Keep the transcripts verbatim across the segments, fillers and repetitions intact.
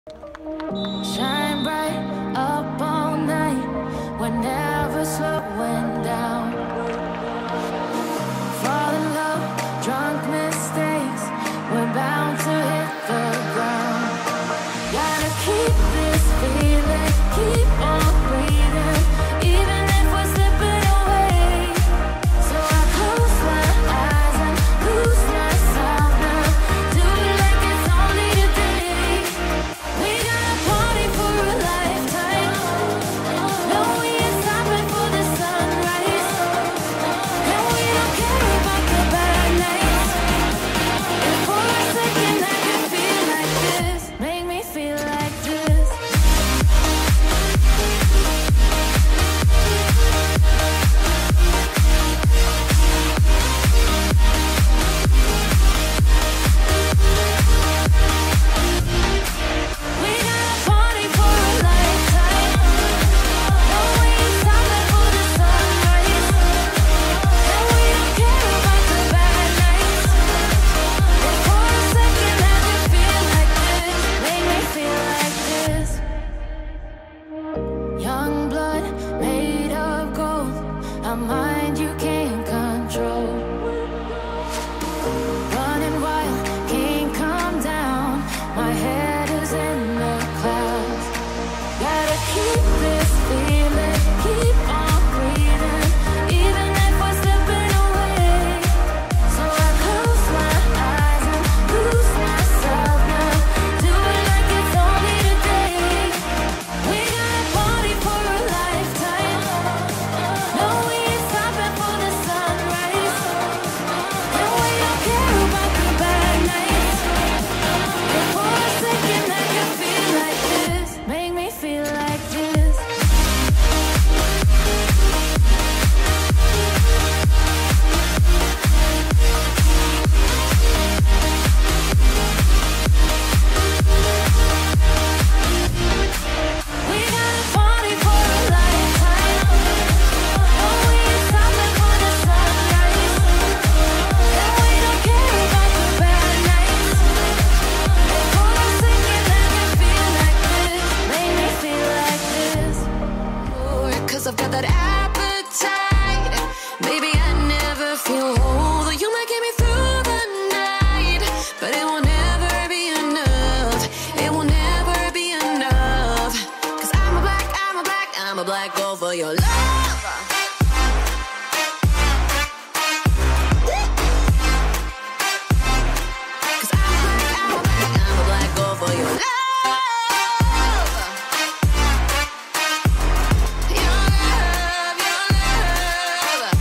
Shine bright up all night, we're never slowing down. Fall in love, drunk mistakes, we're bound to hit the ground. Gotta keep this feeling, keep on breathing, even if we're slipping away. So I close my eyes and lose myself now, do it like it's only today. We got a party for a lifetime, no we ain't stopping for the sunrise, and we don't care about the bad nights. And for a second I can feel like this, make me feel like this. We got a party for a lifetime, no we ain't stopping for the sunrise, and we don't care about the bad nights. And for a second I can feel like this, make me feel like this. Young blood made of gold, a mind you can't control. Running wild, can't come down, my head is in the clouds. Gotta keep this feeling, keep on breathing, even if we're slipping away. So I close my eyes and lose myself now, do it like it's only today. We got a party for a lifetime, no we ain't stopping for the sunrise, and we don't care about the bad nights. And for a second I can feel like this, make me feel like this. We got a party for a lifetime, no we ain't stopping for the sunrise, and we don't care about the bad nights. And for a second I can feel like this, make me feel like this. Cause I've got that appetite, baby I never feel whole, though you might get me through the night, but it will never be enough, it will never be enough. Cause I'm a black, I'm a black, I'm a black girl for your love. Cause I'm a black, I'm a black, I'm a black girl for your love. Your love, your love.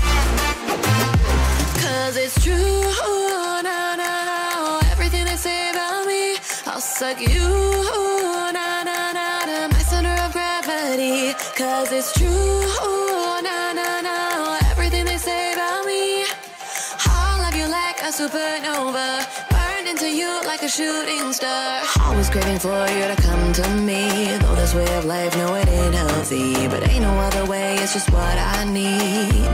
Cause it's true, na na na, everything they say about me, I'll suck you, na na na, to my center of gravity. Cause it's true, na na na, everything they say about me, I'll love you like a supernova, burned into you like a shooting star. Always craving for you to come to me, though this way of life, no it ain't healthy, but ain't no other way, it's just what I need.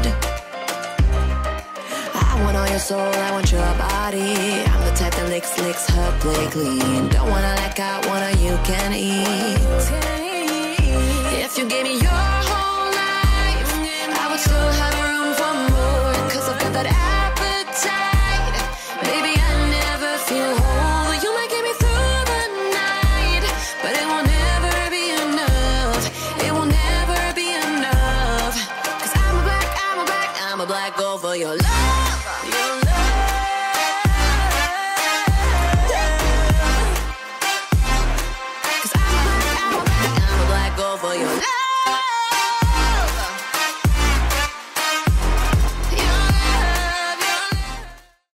I want all your soul, I want your body, I'm the type that licks, licks her play clean. Don't wanna let go, wanna you can eat. If you gave me your whole life, I would still have room for more. Cause I've got that appetite, baby I never feel whole. You might get me through the night, but it will never be enough, it will never be enough. Cause I'm a black, I'm a black, I'm a black girl for your love, your love.